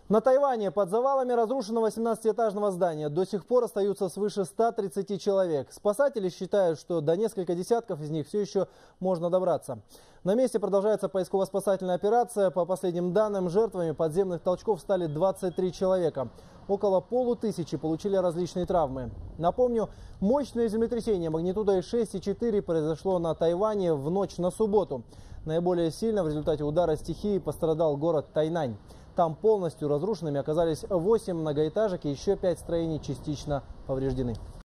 На Тайване под завалами разрушенного 18-этажного здания до сих пор остаются свыше 130 человек. Спасатели считают, что до нескольких десятков из них все еще можно добраться. На месте продолжается поисково-спасательная операция. По последним данным, жертвами подземных толчков стали 23 человека. Около полутысячи получили различные травмы. Напомню, мощное землетрясение магнитудой 6,4 произошло на Тайване в ночь на субботу. Наиболее сильно в результате удара стихии пострадал город Тайнань. Там полностью разрушенными оказались 8 многоэтажек и еще 5 строений частично повреждены.